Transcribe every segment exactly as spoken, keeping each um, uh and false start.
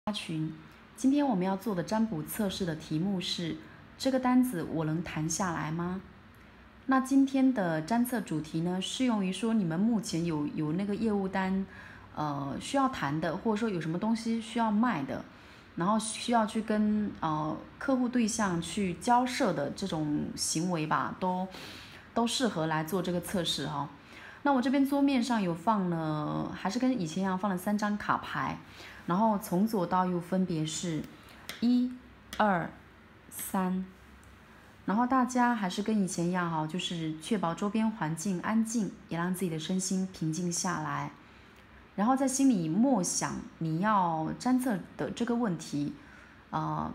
群，今天我们要做的占卜测试的题目是：这个单子我能谈下来吗？那今天的占测主题呢，适用于说你们目前有有那个业务单，呃，需要谈的，或者说有什么东西需要卖的，然后需要去跟呃客户对象去交涉的这种行为吧，都都适合来做这个测试哈、哦。那我这边桌面上有放了，还是跟以前一样放了三张卡牌，然后从左到右分别是一、二、三，然后大家还是跟以前一样哈，就是确保周边环境安静，也让自己的身心平静下来，然后在心里默想你要占测的这个问题，呃。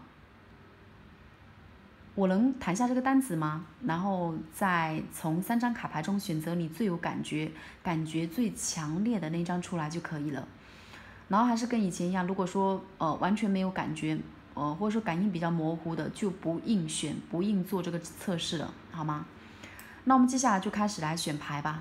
我能谈下这个单子吗？然后再从三张卡牌中选择你最有感觉、感觉最强烈的那张出来就可以了。然后还是跟以前一样，如果说呃完全没有感觉，呃或者说感应比较模糊的，就不硬选、不硬做这个测试了，好吗？那我们接下来就开始来选牌吧。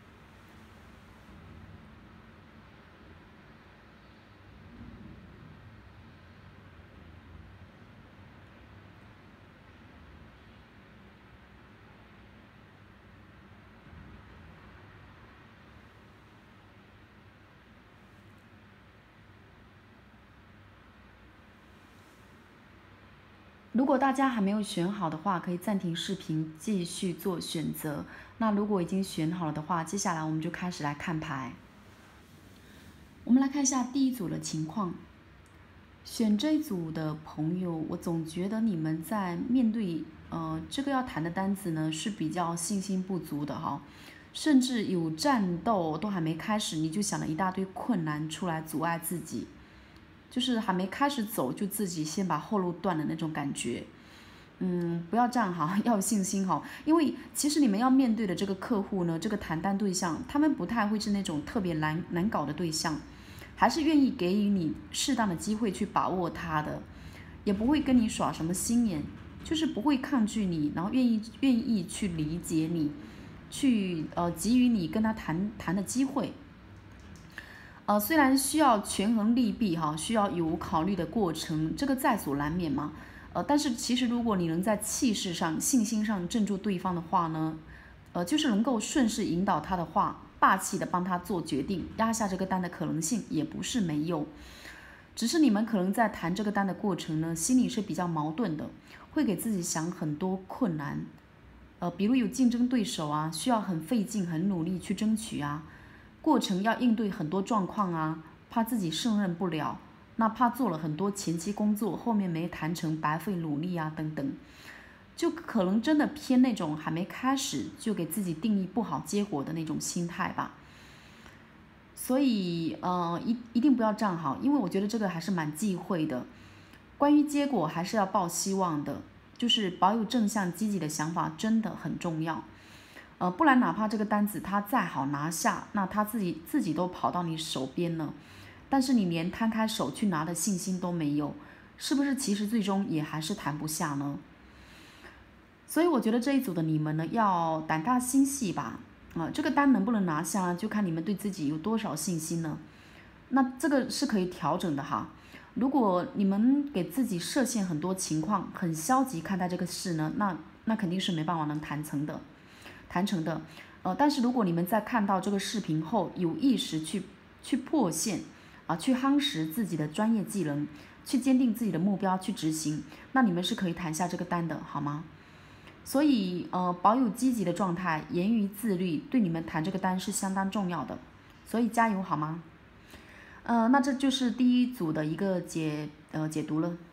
如果大家还没有选好的话，可以暂停视频继续做选择。那如果已经选好了的话，接下来我们就开始来看牌。我们来看一下第一组的情况。选这一组的朋友，我总觉得你们在面对呃这个要谈的单子呢是比较信心不足的哈，甚至有战斗都还没开始，你就想了一大堆困难出来阻碍自己。就是还没开始走，就自己先把后路断了那种感觉。嗯，不要这样哈，要有信心哈。因为其实你们要面对的这个客户呢，这个谈单对象，他们不太会是那种特别难难搞的对象，还是愿意给予你适当的机会去把握他的，也不会跟你耍什么心眼，就是不会抗拒你，然后愿意愿意去理解你，去呃给予你跟他谈谈的机会。呃，虽然需要权衡利弊哈，需要有考虑的过程，这个在所难免嘛。呃，但是其实如果你能在气势上、信心上镇住对方的话呢，呃，就是能够顺势引导他的话，霸气的帮他做决定，压下这个单的可能性也不是没有。只是你们可能在谈这个单的过程呢，心里是比较矛盾的，会给自己想很多困难。呃，比如有竞争对手啊，需要很费劲、很努力去争取啊。过程要应对很多状况啊，怕自己胜任不了，那怕做了很多前期工作，后面没谈成，白费努力啊等等，就可能真的偏那种还没开始就给自己定义不好结果的那种心态吧。所以呃一一定不要这样好，因为我觉得这个还是蛮忌讳的。关于结果还是要抱希望的，就是保有正向积极的想法真的很重要。呃，不然哪怕这个单子他再好拿下，那他自己自己都跑到你手边了，但是你连摊开手去拿的信心都没有，是不是其实最终也还是谈不下呢？所以我觉得这一组的你们呢，要胆大心细吧。啊、呃，这个单能不能拿下呢，就看你们对自己有多少信心呢。那这个是可以调整的哈。如果你们给自己设限很多情况，很消极看待这个事呢，那那肯定是没办法能谈成的。谈成的，呃，但是如果你们在看到这个视频后，有意识去去破线，啊，去夯实自己的专业技能，去坚定自己的目标，去执行，那你们是可以谈下这个单的，好吗？所以，呃，保有积极的状态，严于自律，对你们谈这个单是相当重要的，所以加油，好吗？呃，那这就是第一组的一个解呃解读了。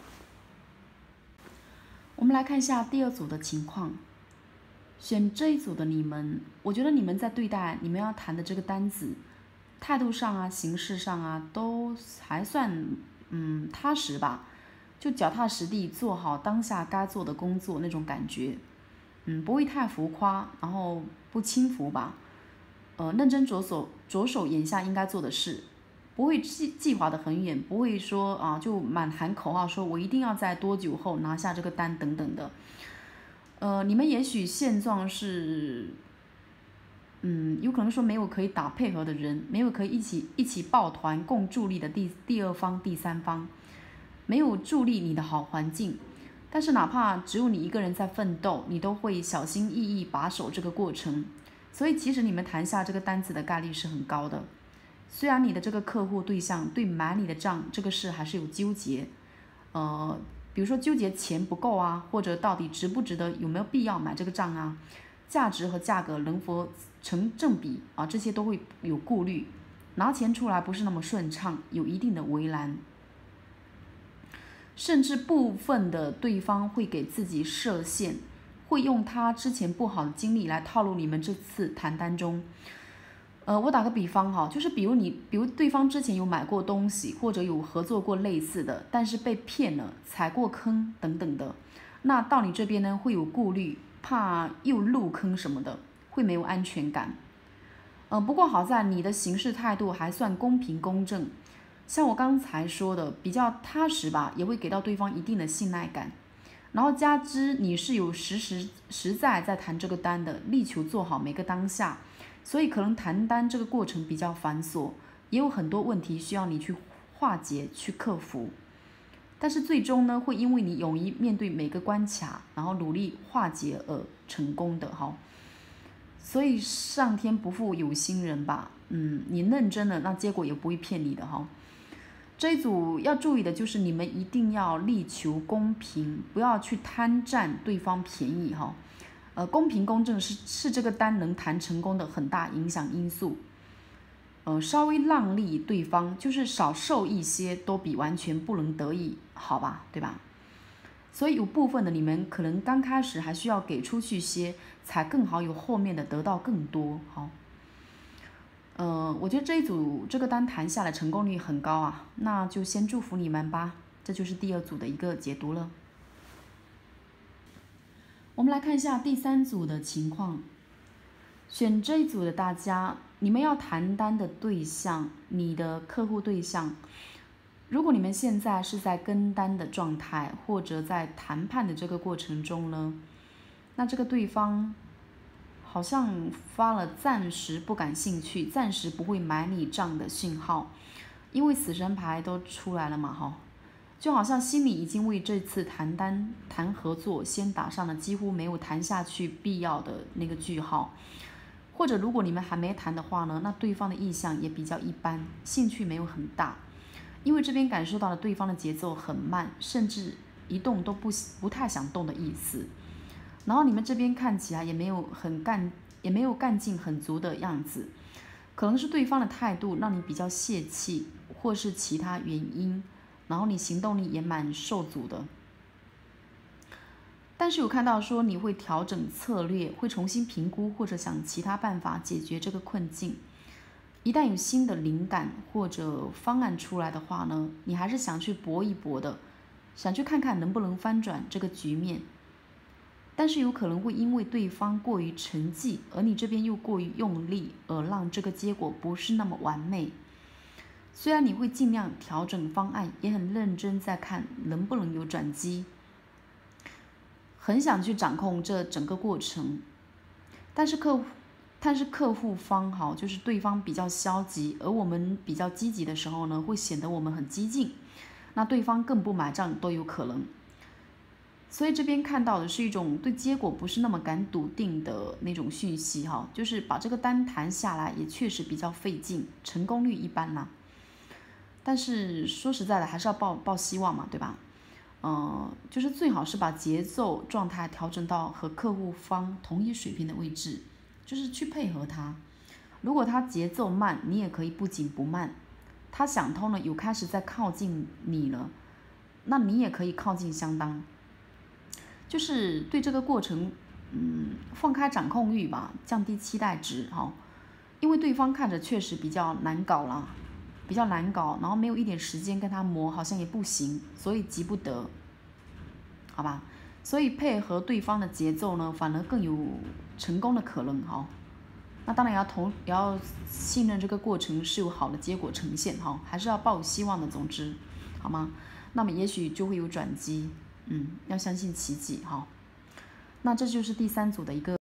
我们来看一下第二组的情况。选这一组的你们，我觉得你们在对待你们要谈的这个单子，态度上啊、形式上啊，都还算嗯踏实吧，就脚踏实地做好当下该做的工作那种感觉，嗯，不会太浮夸，然后不轻浮吧，呃，认真着手着手眼下应该做的事，不会计计划的很远，不会说啊就满含口号说我一定要在多久后拿下这个单等等的。呃，你们也许现状是嗯，有可能说没有可以打配合的人，没有可以一起一起抱团共助力的第第二方、第三方，没有助力你的好环境。但是哪怕只有你一个人在奋斗，你都会小心翼翼把守这个过程。所以其实你们谈下这个单子的概率是很高的。虽然你的这个客户对象对买你的账这个事还是有纠结，呃，比如说纠结钱不够啊，或者到底值不值得，有没有必要买这个账啊，价值和价格能否成正比啊，这些都会有顾虑，拿钱出来不是那么顺畅，有一定的为难。甚至部分的对方会给自己设限，会用他之前不好的经历来套路你们这次谈单中。呃，我打个比方哈，就是比如你，比如对方之前有买过东西，或者有合作过类似的，但是被骗了、踩过坑等等的，那到你这边呢会有顾虑，怕又入坑什么的，会没有安全感。呃，不过好在你的行事态度还算公平公正。像我刚才说的，比较踏实吧，也会给到对方一定的信赖感。然后加之你是有实实实在在谈这个单的，力求做好每个当下，所以可能谈单这个过程比较繁琐，也有很多问题需要你去化解、去克服。但是最终呢，会因为你勇于面对每个关卡，然后努力化解而成功的哈。所以上天不负有心人吧，嗯，你认真了，那结果也不会骗你的哈。这一组要注意的就是你们一定要力求公平，不要去贪占对方便宜哈。呃，公平公正是是这个单能谈成功的很大影响因素。呃，稍微让利对方，就是少受一些，都比完全不能得意好吧，对吧？所以有部分的你们可能刚开始还需要给出去些，才更好有后面的得到更多好。呃，我觉得这一组这个单谈下来成功率很高啊，那就先祝福你们吧。这就是第二组的一个解读了。我们来看一下第三组的情况。选这一组的大家，你们要谈单的对象，你的客户对象，如果你们现在是在跟单的状态，或者在谈判的这个过程中呢，那这个对方好像发了暂时不感兴趣、暂时不会买你账的讯号，因为死神牌都出来了嘛，哈，就好像心里已经为这次谈单、谈合作先打上了几乎没有谈下去必要的那个句号。或者如果你们还没谈的话呢，那对方的意向也比较一般，兴趣没有很大，因为这边感受到了对方的节奏很慢，甚至一动都不不太想动的意思。然后你们这边看起来也没有很干，也没有干劲很足的样子，可能是对方的态度让你比较泄气，或是其他原因，然后你行动力也蛮受阻的。但是有看到说你会调整策略，会重新评估或者想其他办法解决这个困境。一旦有新的灵感或者方案出来的话呢，你还是想去搏一搏的，想去看看能不能翻转这个局面。但是有可能会因为对方过于沉寂，而你这边又过于用力，而让这个结果不是那么完美。虽然你会尽量调整方案，也很认真在看能不能有转机，很想去掌控这整个过程。但是客户，但是客户方哈，就是对方比较消极，而我们比较积极的时候呢，会显得我们很激进，那对方更不买账都有可能。所以这边看到的是一种对结果不是那么敢笃定的那种讯息哈，就是把这个单谈下来也确实比较费劲，成功率一般啦。但是说实在的，还是要抱抱希望嘛，对吧？呃，就是最好是把节奏状态调整到和客户方同一水平的位置，就是去配合他。如果他节奏慢，你也可以不紧不慢。他想通了，有开始在靠近你了，那你也可以靠近相当。就是对这个过程，嗯，放开掌控欲吧，降低期待值哈、哦，因为对方看着确实比较难搞啦，比较难搞，然后没有一点时间跟他磨，好像也不行，所以急不得，好吧？所以配合对方的节奏呢，反而更有成功的可能哈、哦。那当然要同也要信任这个过程是有好的结果呈现哈、哦，还是要抱有希望的，总之，好吗？那么也许就会有转机。嗯，要相信奇迹哈。那这就是第三组的一个。